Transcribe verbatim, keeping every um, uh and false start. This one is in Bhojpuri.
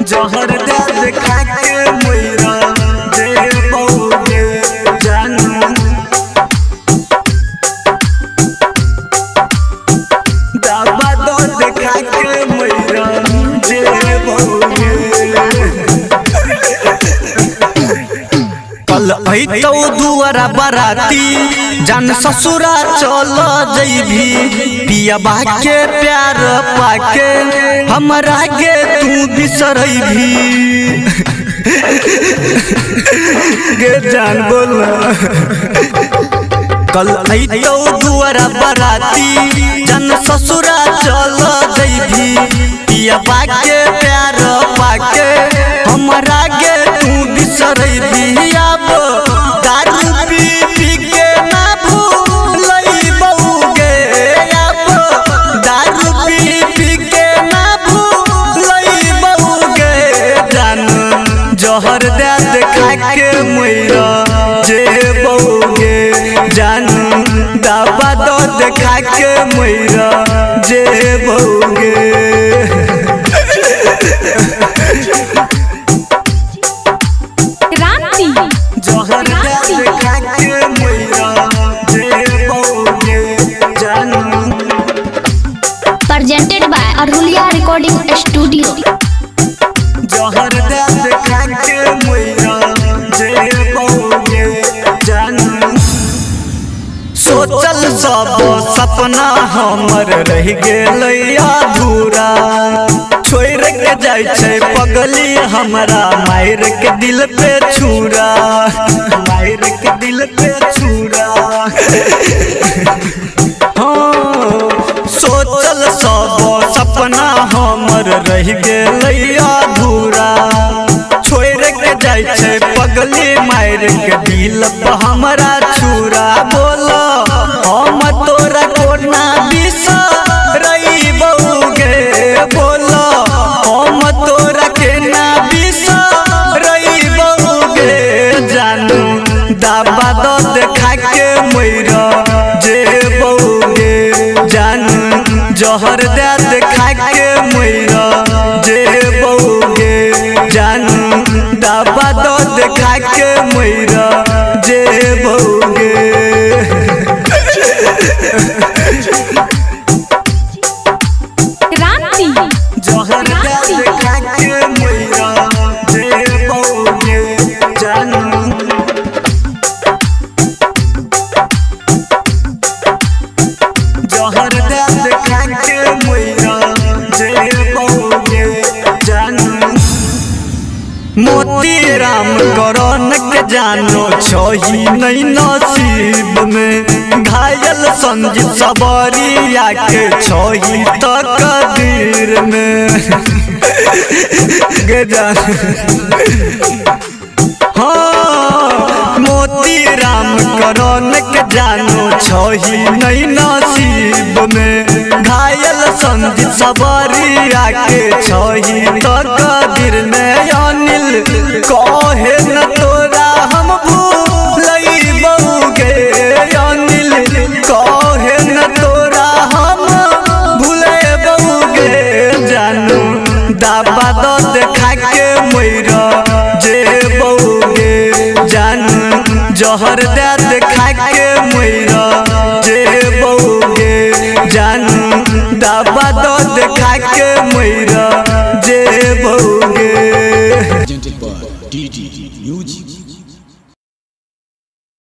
जहर दे खा के मोरा दे बहुगे जानू दाबा दो देखा के मोरा दे बहुगे कल अइतौ दुआरा बराती जान ससुरा चल जइभी पिया के प्यार पाके हमरा के तू बिसरइभी गे जान बोल कल अइतौ दुआरा बराती जान ससुरा चल जइभी पिया के प्यार पाके हमरा के तू बिसरइभी अब दारू पी पी के ना भूलइबौगे अब दारू पी पी के ना भूलइबौगे जान जहर दे देखा के मोरा जेबौगे जान दाबा दो देखा के मोरा जेबौगे जहर दे देखा के मोरा जेबौगे जानू presented by Aruliya recording studio जहर दे देखा के मोरा जेबौगे जानू सोचल सब सपना हमर रह गेलै अधूरा छोड़ के जाय छै पगली हमरा मायर के दिल पे छुरा मायर के दिल पे छुरा हाँ सोचल सब सपना हमर रह गेलै अधूरा छोड़ के जाय छै पगली मायर के दिल पे हमरा छुरा बोलो हम तोरा कोना बिसरइबौगे बोलो हम तोरा के ना बिसरइबौगे जानू दाबा दो देखा के मोरा जेबौगे जानू जहर दे देखा के मोरा जेबौगे जानू दाबा दो देखा के मोरा जेबौगे जहर दे देखा के मोरा जेबौगे जानू जहर दे देखा के मोरा जेबौगे जानू मोती राम करन के जानो छही नहीं नसीब में घायल संजीव सबरिया के छही तकदीर में गे जान हाँ मोती राम करन के जानो छही नहीं नसीब में घायल संजीव सबरिया के छही तकदीर में अनिल कहे न तोरा हम भूलइबौगे अनिल कहे न तोरा हम भूलइबौगे जानू दाबा दो देखा के मोरा जेबौगे जानू जहर दे देखा के मोरा जेबौगे जानू दाबा दो देखा के मोरा जेबौगे Presented by D D Music.